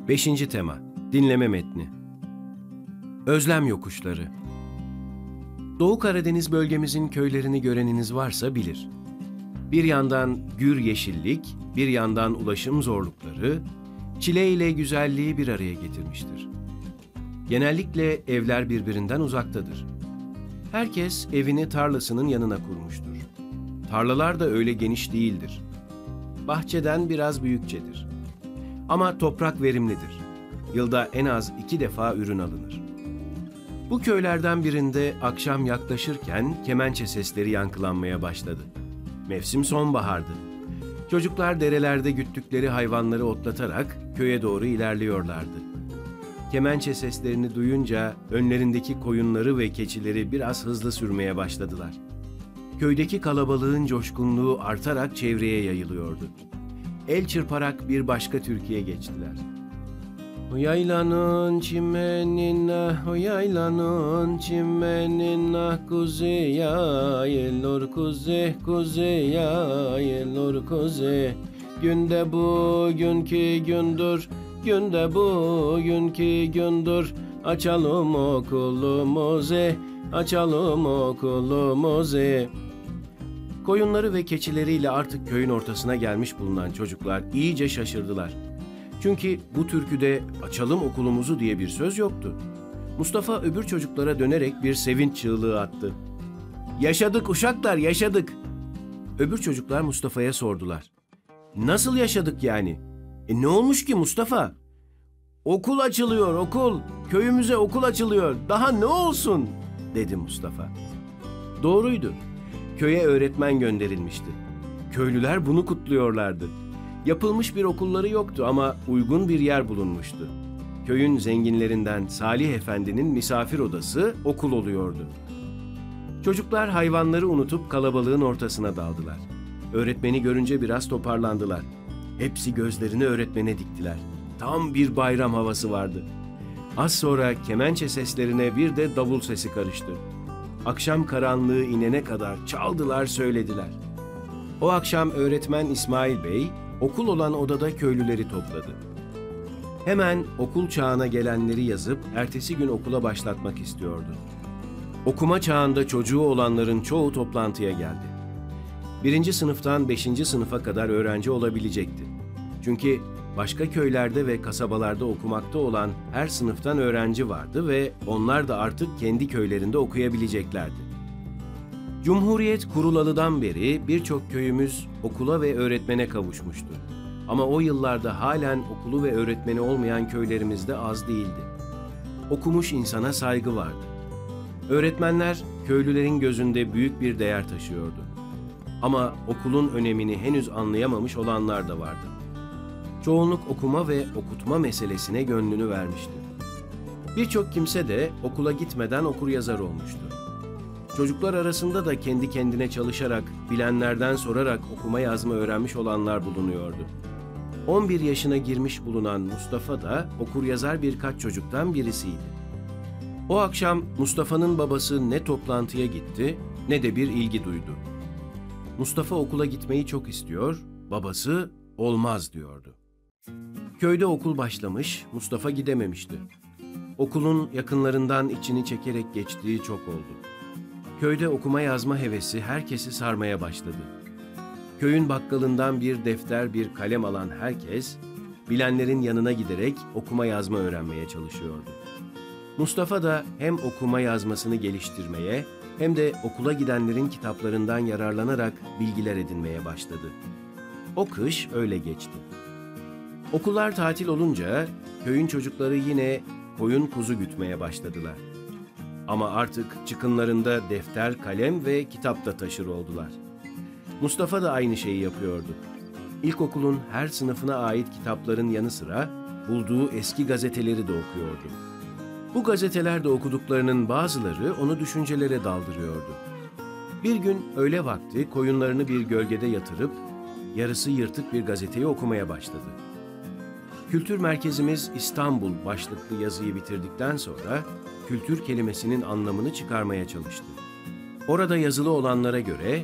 Beşinci tema, dinleme metni. Özlem yokuşları. Doğu Karadeniz bölgemizin köylerini göreniniz varsa bilir. Bir yandan gür yeşillik, bir yandan ulaşım zorlukları, çile ile güzelliği bir araya getirmiştir. Genellikle evler birbirinden uzaktadır. Herkes evini tarlasının yanına kurmuştur. Tarlalar da öyle geniş değildir. Bahçeden biraz büyükçedir. Ama toprak verimlidir. Yılda en az 2 defa ürün alınır. Bu köylerden birinde akşam yaklaşırken kemençe sesleri yankılanmaya başladı. Mevsim sonbahardı. Çocuklar derelerde güttükleri hayvanları otlatarak köye doğru ilerliyorlardı. Kemençe seslerini duyunca önlerindeki koyunları ve keçileri biraz hızlı sürmeye başladılar. Köydeki kalabalığın coşkunluğu artarak çevreye yayılıyordu. El çırparak bir başka türküye geçtiler. O yaylanın çimenine, o yaylanın çimenine, kuzey yayılır, kuzey, kuzey yayılır, kuzey. Günde bugünkü gündür, günde bugünkü gündür, açalım okulumuzu, açalım okulumuzu. Koyunları ve keçileriyle artık köyün ortasına gelmiş bulunan çocuklar iyice şaşırdılar. Çünkü bu türküde "açalım okulumuzu" diye bir söz yoktu. Mustafa öbür çocuklara dönerek bir sevinç çığlığı attı. "Yaşadık uşaklar, yaşadık!" Öbür çocuklar Mustafa'ya sordular. "Nasıl yaşadık yani? Ne olmuş ki Mustafa?" "Okul açılıyor, okul! Köyümüze okul açılıyor. Daha ne olsun?" dedi Mustafa. Doğruydu. Köye öğretmen gönderilmişti. Köylüler bunu kutluyorlardı. Yapılmış bir okulları yoktu ama uygun bir yer bulunmuştu. Köyün zenginlerinden Salih Efendi'nin misafir odası okul oluyordu. Çocuklar hayvanları unutup kalabalığın ortasına daldılar. Öğretmeni görünce biraz toparlandılar. Hepsi gözlerini öğretmene diktiler. Tam bir bayram havası vardı. Az sonra kemençe seslerine bir de davul sesi karıştı. Akşam karanlığı inene kadar çaldılar, söylediler. O akşam öğretmen İsmail Bey, okul olan odada köylüleri topladı. Hemen okul çağına gelenleri yazıp ertesi gün okula başlatmak istiyordu. Okuma çağında çocuğu olanların çoğu toplantıya geldi. 1. sınıftan 5. sınıfa kadar öğrenci olabilecekti. Çünkü başka köylerde ve kasabalarda okumakta olan her sınıftan öğrenci vardı ve onlar da artık kendi köylerinde okuyabileceklerdi. Cumhuriyet kurulalıdan beri birçok köyümüz okula ve öğretmene kavuşmuştu. Ama o yıllarda halen okulu ve öğretmeni olmayan köylerimizde az değildi. Okumuş insana saygı vardı. Öğretmenler köylülerin gözünde büyük bir değer taşıyordu. Ama okulun önemini henüz anlayamamış olanlar da vardı. Çoğunluk okuma ve okutma meselesine gönlünü vermişti. Birçok kimse de okula gitmeden okuryazar olmuştu. Çocuklar arasında da kendi kendine çalışarak, bilenlerden sorarak okuma yazma öğrenmiş olanlar bulunuyordu. 11 yaşına girmiş bulunan Mustafa da okuryazar birkaç çocuktan birisiydi. O akşam Mustafa'nın babası ne toplantıya gitti ne de bir ilgi duydu. Mustafa okula gitmeyi çok istiyor, babası olmaz diyordu. Köyde okul başlamış, Mustafa gidememişti. Okulun yakınlarından içini çekerek geçtiği çok oldu. Köyde okuma yazma hevesi herkesi sarmaya başladı. Köyün bakkalından bir defter, bir kalem alan herkes, bilenlerin yanına giderek okuma yazma öğrenmeye çalışıyordu. Mustafa da hem okuma yazmasını geliştirmeye hem de okula gidenlerin kitaplarından yararlanarak bilgiler edinmeye başladı. O kış öyle geçti. Okullar tatil olunca köyün çocukları yine koyun kuzu gütmeye başladılar. Ama artık çıkınlarında defter, kalem ve kitap da taşır oldular. Mustafa da aynı şeyi yapıyordu. İlkokulun her sınıfına ait kitapların yanı sıra bulduğu eski gazeteleri de okuyordu. Bu gazetelerde okuduklarının bazıları onu düşüncelere daldırıyordu. Bir gün öğle vakti koyunlarını bir gölgede yatırıp yarısı yırtık bir gazeteyi okumaya başladı. Kültür merkezimiz İstanbul başlıklı yazıyı bitirdikten sonra kültür kelimesinin anlamını çıkarmaya çalıştı. Orada yazılı olanlara göre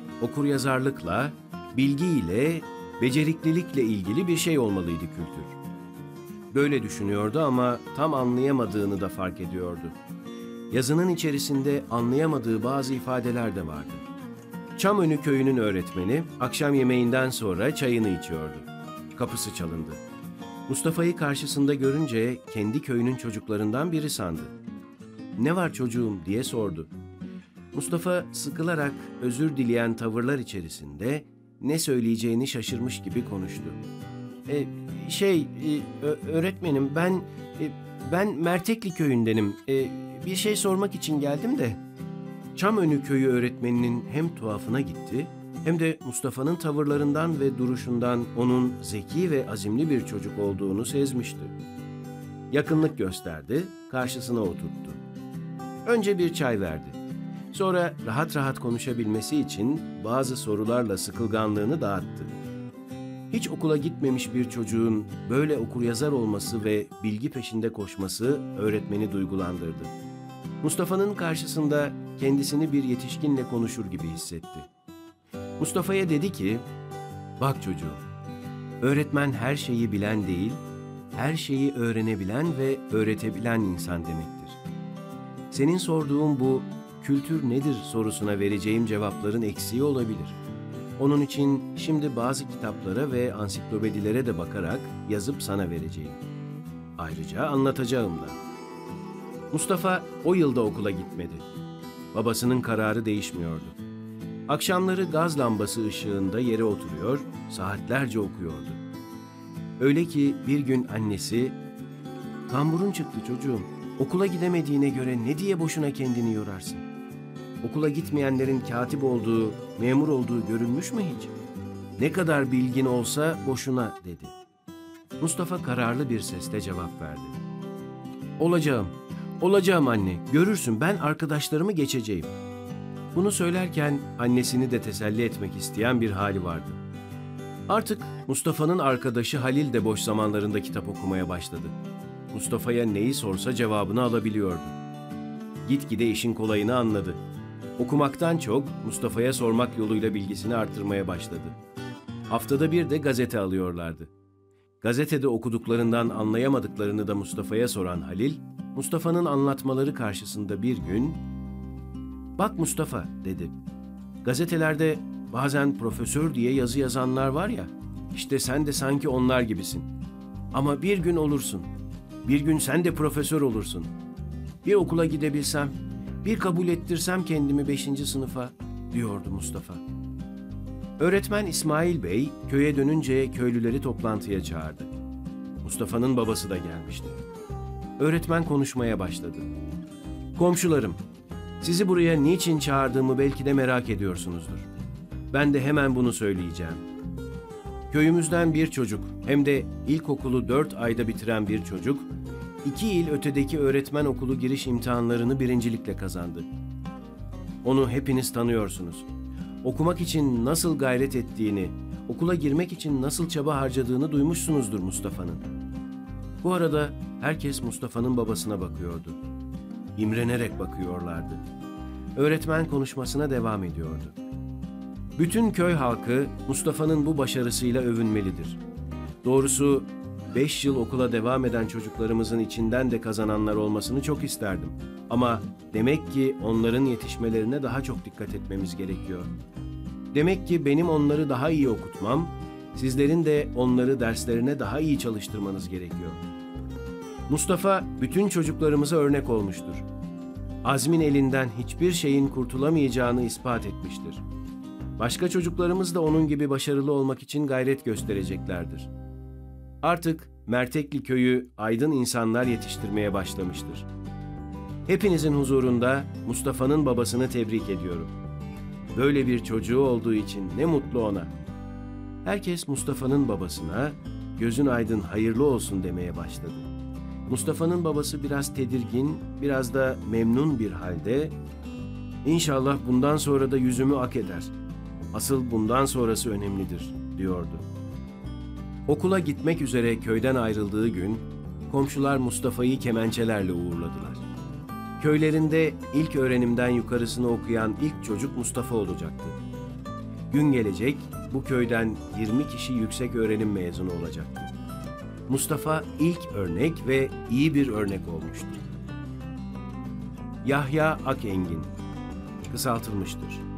okuryazarlıkla, bilgiyle, beceriklilikle ilgili bir şey olmalıydı kültür. Böyle düşünüyordu ama tam anlayamadığını da fark ediyordu. Yazının içerisinde anlayamadığı bazı ifadeler de vardı. Çamönü köyünün öğretmeni akşam yemeğinden sonra çayını içiyordu. Kapısı çalındı. Mustafa'yı karşısında görünce kendi köyünün çocuklarından biri sandı. "Ne var çocuğum?" diye sordu. Mustafa sıkılarak özür dileyen tavırlar içerisinde ne söyleyeceğini şaşırmış gibi konuştu. Öğretmenim ben Mertekli köyündenim. Bir şey sormak için geldim de." Çamönü köyü öğretmeninin hem tuhafına gitti hem de Mustafa'nın tavırlarından ve duruşundan onun zeki ve azimli bir çocuk olduğunu sezmişti. Yakınlık gösterdi, karşısına oturttu. Önce bir çay verdi. Sonra rahat rahat konuşabilmesi için bazı sorularla sıkılganlığını dağıttı. Hiç okula gitmemiş bir çocuğun böyle okuryazar olması ve bilgi peşinde koşması öğretmeni duygulandırdı. Mustafa'nın karşısında kendisini bir yetişkinle konuşur gibi hissetti. Mustafa'ya dedi ki, "Bak çocuğum, öğretmen her şeyi bilen değil, her şeyi öğrenebilen ve öğretebilen insan demektir. Senin sorduğun bu kültür nedir sorusuna vereceğim cevapların eksiği olabilir. Onun için şimdi bazı kitaplara ve ansiklopedilere de bakarak yazıp sana vereceğim. Ayrıca anlatacağım da." Mustafa o yılda okula gitmedi. Babasının kararı değişmiyordu. Akşamları gaz lambası ışığında yere oturuyor, saatlerce okuyordu. Öyle ki bir gün annesi, "Kamburun çıktı çocuğum, okula gidemediğine göre ne diye boşuna kendini yorarsın? Okula gitmeyenlerin katip olduğu, memur olduğu görülmüş mü hiç? Ne kadar bilgin olsa boşuna," dedi. Mustafa kararlı bir sesle cevap verdi. Olacağım anne, görürsün ben arkadaşlarımı geçeceğim." Bunu söylerken annesini de teselli etmek isteyen bir hali vardı. Artık Mustafa'nın arkadaşı Halil de boş zamanlarında kitap okumaya başladı. Mustafa'ya neyi sorsa cevabını alabiliyordu. Gitgide işin kolayını anladı. Okumaktan çok Mustafa'ya sormak yoluyla bilgisini artırmaya başladı. Haftada bir de gazete alıyorlardı. Gazetede okuduklarından anlayamadıklarını da Mustafa'ya soran Halil, Mustafa'nın anlatmaları karşısında bir gün, "Bak Mustafa," dedi. "Gazetelerde bazen profesör diye yazı yazanlar var ya, işte sen de sanki onlar gibisin. Ama bir gün olursun, bir gün sen de profesör olursun. Bir okula gidebilsem, bir kabul ettirsem kendimi 5. sınıfa," diyordu Mustafa. Öğretmen İsmail Bey köye dönünce köylüleri toplantıya çağırdı. Mustafa'nın babası da gelmişti. Öğretmen konuşmaya başladı. "Komşularım, sizi buraya niçin çağırdığımı belki de merak ediyorsunuzdur. Ben de hemen bunu söyleyeceğim. Köyümüzden bir çocuk, hem de ilkokulu 4 ayda bitiren bir çocuk, 2 il ötedeki öğretmen okulu giriş imtihanlarını birincilikle kazandı. Onu hepiniz tanıyorsunuz. Okumak için nasıl gayret ettiğini, okula girmek için nasıl çaba harcadığını duymuşsunuzdur Mustafa'nın." Bu arada herkes Mustafa'nın babasına bakıyordu. İmrenerek bakıyorlardı. Öğretmen konuşmasına devam ediyordu. "Bütün köy halkı Mustafa'nın bu başarısıyla övünmelidir. Doğrusu 5 yıl okula devam eden çocuklarımızın içinden de kazananlar olmasını çok isterdim. Ama demek ki onların yetişmelerine daha çok dikkat etmemiz gerekiyor. Demek ki benim onları daha iyi okutmam, sizlerin de onları derslerine daha iyi çalıştırmanız gerekiyor. Mustafa bütün çocuklarımıza örnek olmuştur. Azmin elinden hiçbir şeyin kurtulamayacağını ispat etmiştir. Başka çocuklarımız da onun gibi başarılı olmak için gayret göstereceklerdir. Artık Mertekli köyü aydın insanlar yetiştirmeye başlamıştır. Hepinizin huzurunda Mustafa'nın babasını tebrik ediyorum. Böyle bir çocuğu olduğu için ne mutlu ona." Herkes Mustafa'nın babasına "Gözün aydın, hayırlı olsun," demeye başladı. Mustafa'nın babası biraz tedirgin, biraz da memnun bir halde, "İnşallah bundan sonra da yüzümü ak eder. Asıl bundan sonrası önemlidir," diyordu. Okula gitmek üzere köyden ayrıldığı gün, komşular Mustafa'yı kemençelerle uğurladılar. Köylerinde ilk öğrenimden yukarısını okuyan ilk çocuk Mustafa olacaktı. Gün gelecek, bu köyden 20 kişi yüksek öğrenim mezunu olacaktı. Mustafa ilk örnek ve iyi bir örnek olmuştur. Yahya Akengin, kısaltılmıştır.